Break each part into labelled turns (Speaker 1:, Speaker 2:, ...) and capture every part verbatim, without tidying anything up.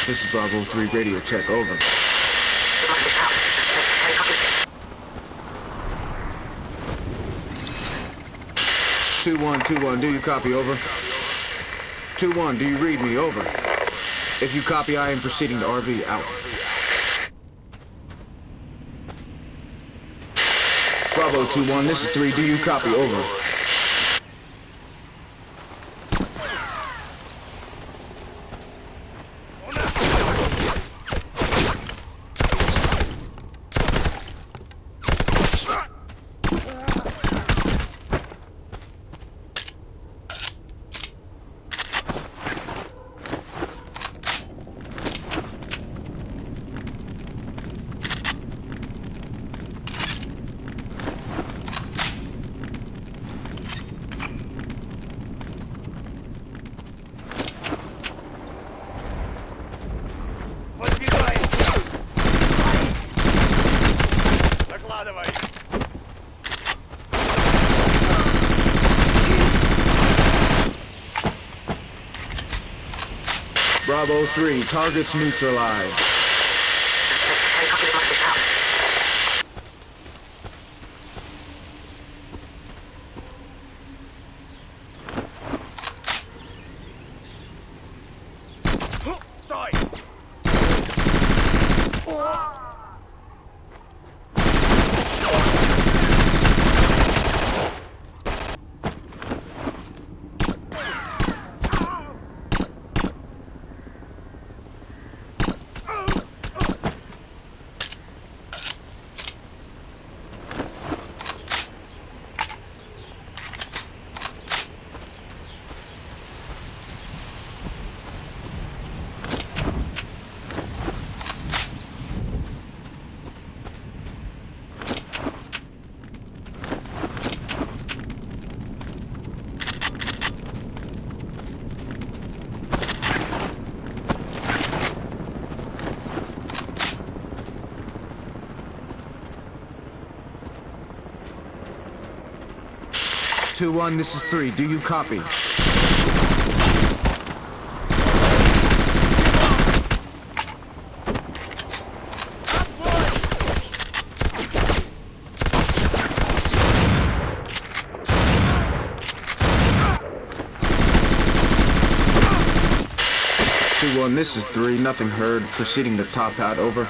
Speaker 1: This is Bravo three radio check, over. two one, two one, do you copy, over? two one, do you read me, over? If you copy, I am proceeding to R V, out. Bravo two one, this is three, do you copy, over? Bravo three, targets neutralized. two one, this is three, do you copy? two one, this is three, nothing heard, proceeding to top out, over.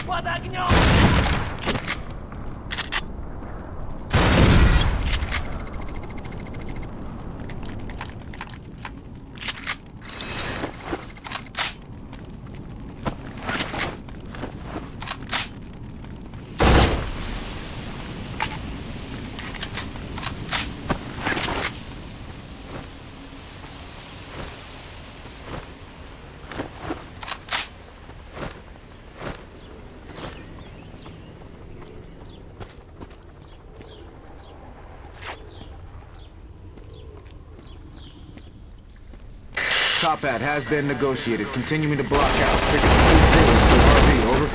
Speaker 2: Под огнем!
Speaker 1: Top hat has been negotiated. Continuing to block house. Figures two zero to R V, over.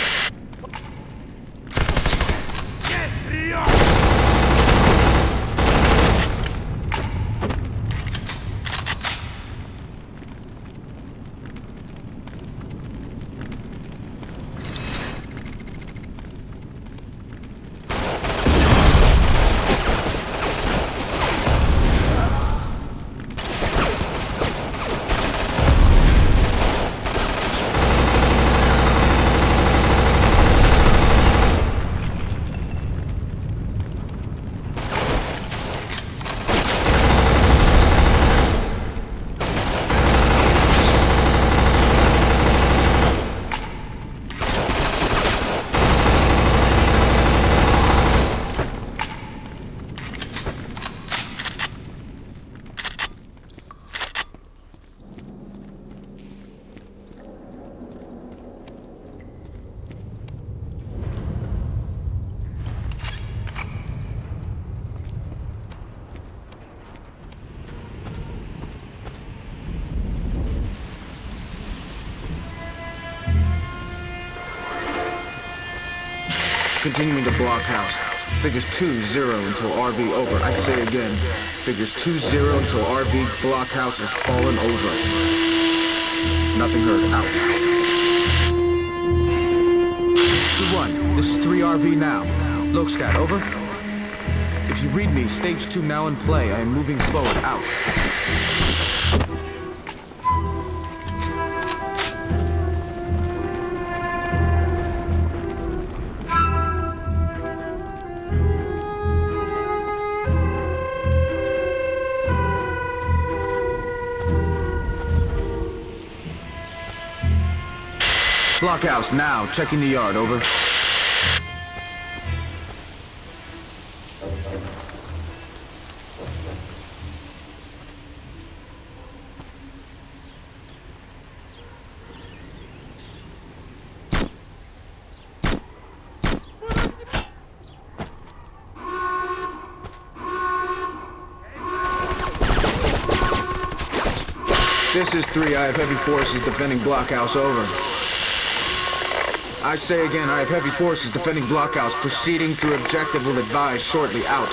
Speaker 1: Continuing to block house. Figures two zero until R V, over. I say again. Figures two zero until R V block house has fallen over. Nothing heard. Out. two one. This is three R V now. Lokestat, over. If you read me, stage two now in play. I am moving forward. Out. Blockhouse now, checking the yard, over. This is three, I have heavy forces defending Blockhouse, over. I say again, I have heavy forces defending Blockhouse. Proceeding through objective will advise shortly. Out.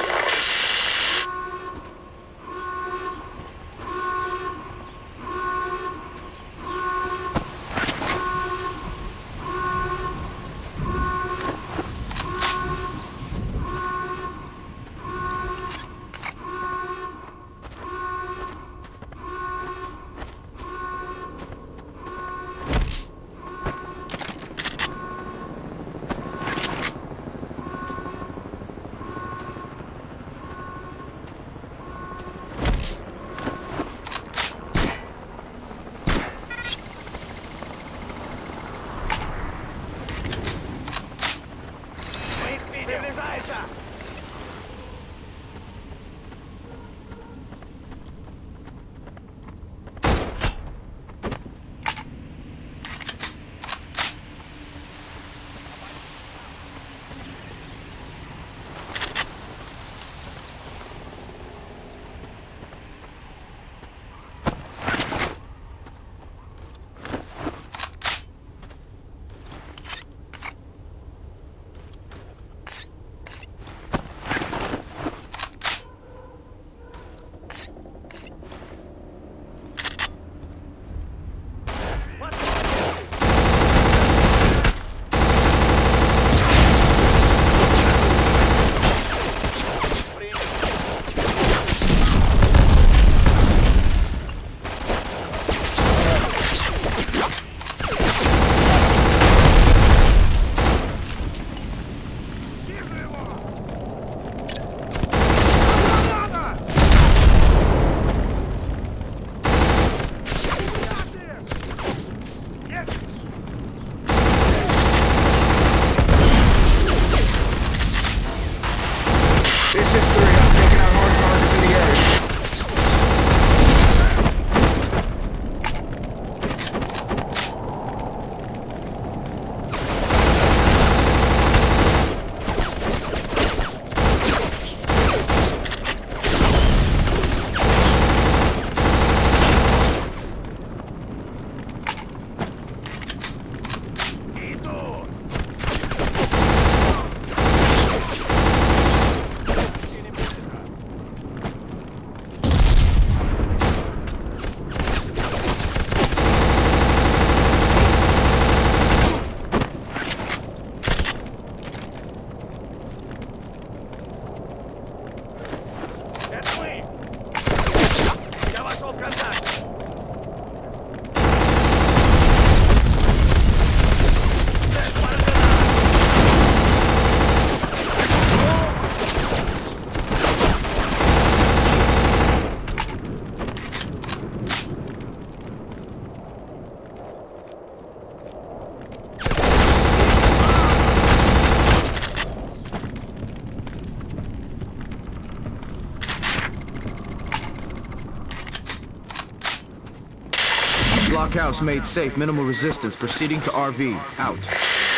Speaker 1: Blockhouse made safe, minimal resistance. Proceeding to R V. Out.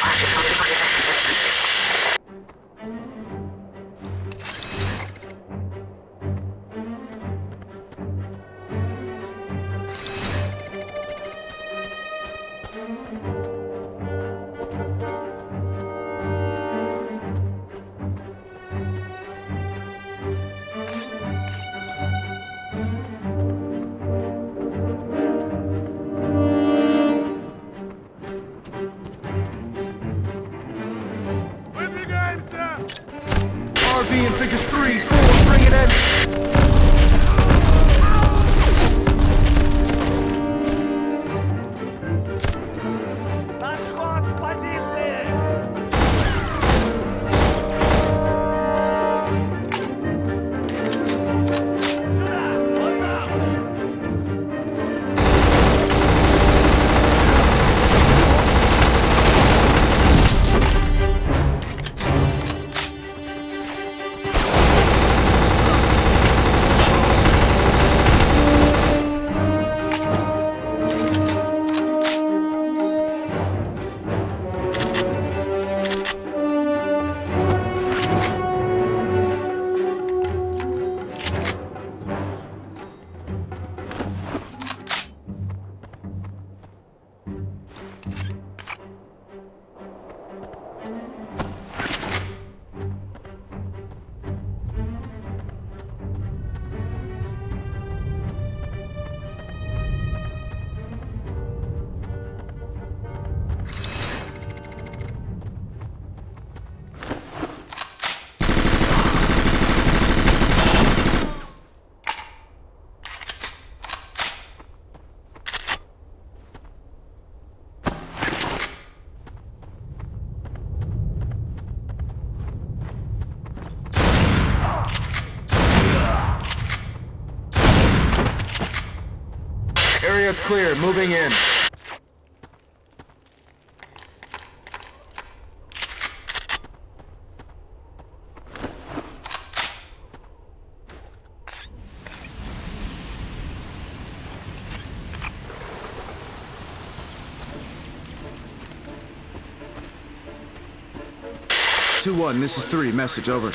Speaker 1: R V in figures three, four, bring it in.
Speaker 2: Отход с позиции! Сюда! Вот там!
Speaker 1: Area clear, moving in. two one, this is three, message, over.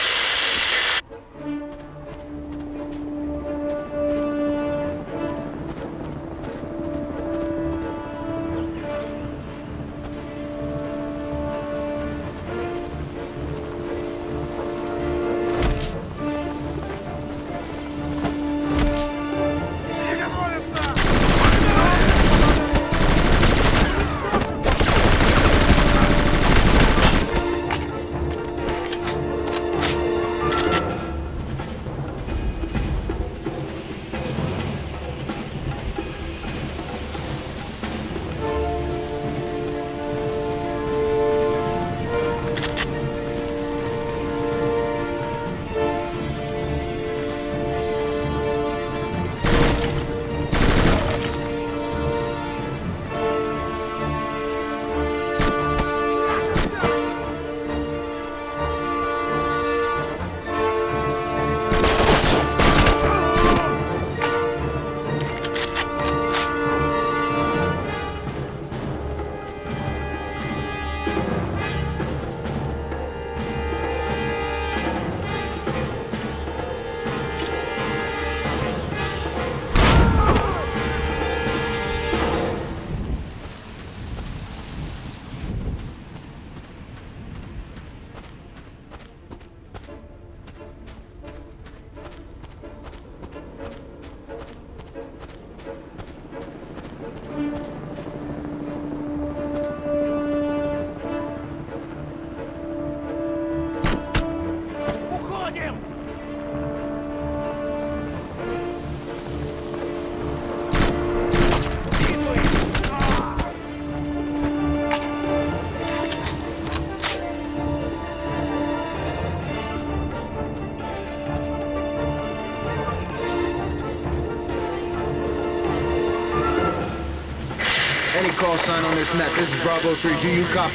Speaker 1: Any call sign on this net. This is Bravo three. Do you copy?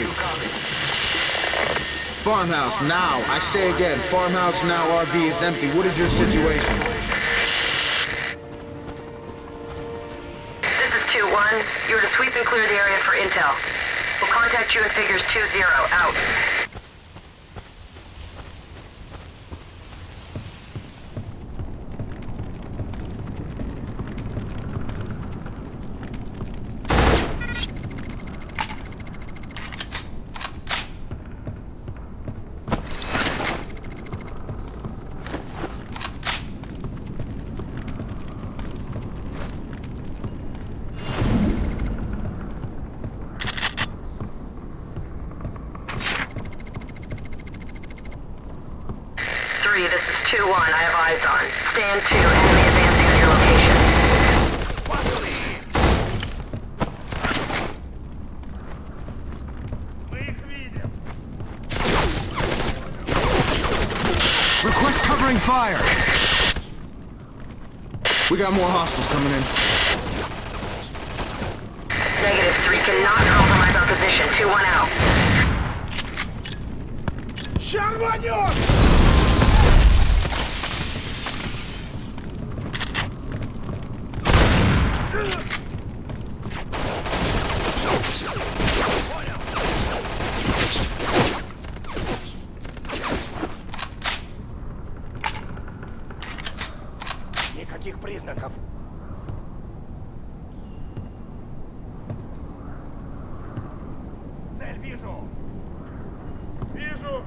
Speaker 1: Farmhouse, now. I say again, farmhouse now, R V is empty. What is your situation?
Speaker 3: This is two one. one, you're to sweep and clear the area for intel. We'll contact you in figures two zero. Out. This is two one. I have eyes on. Stand two. Enemy advancing to your location.
Speaker 2: Мы их видим.
Speaker 1: Request covering fire! We got more hostiles coming in.
Speaker 3: Negative three. Cannot compromise our position. two one out.
Speaker 2: Шарванет! Никаких признаков. Цель вижу. Вижу.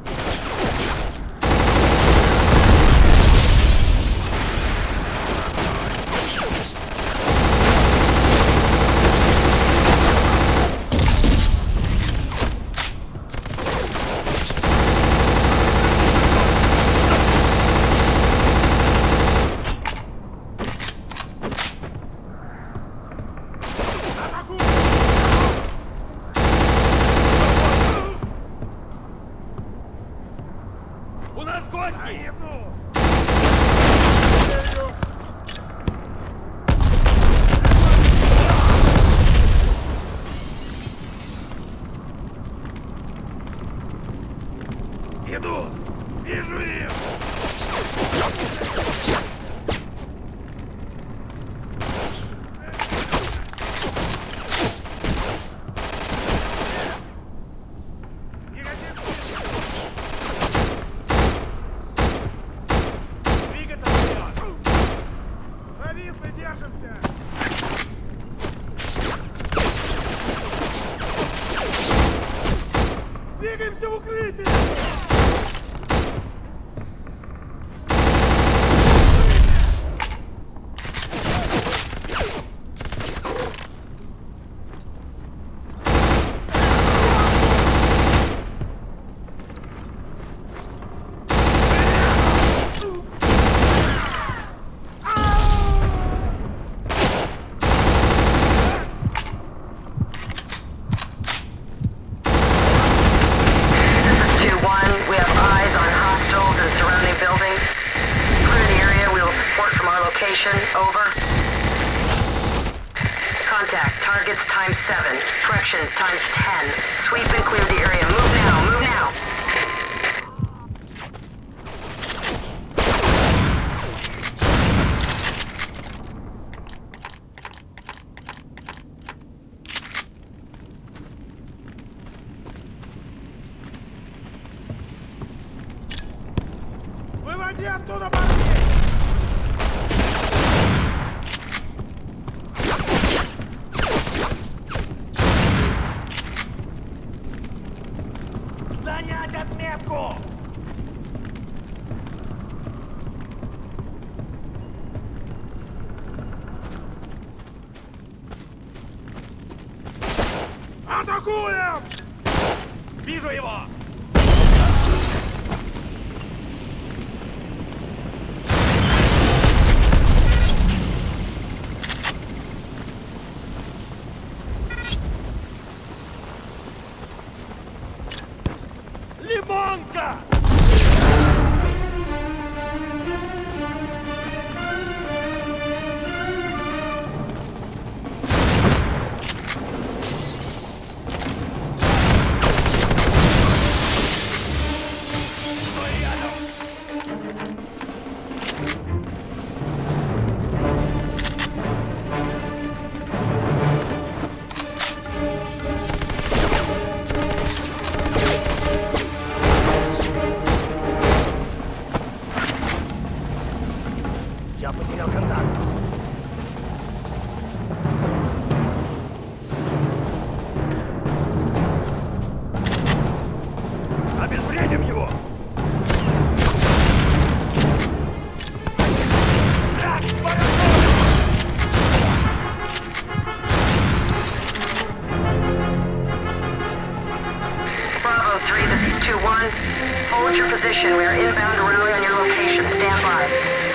Speaker 2: У нас гости! Иду! Вижу их! Зависли, держимся! Двигаемся в укрытие!
Speaker 3: Over. Contact. Targets times seven. Correction times ten. Sweep and clear the area. Move now. Move now.
Speaker 2: Выводи оттуда парней! Занять отметку! Атакуем! Вижу его! Лимонка!
Speaker 3: two one. Hold your position. We are inbound to rally on your location. Stand by.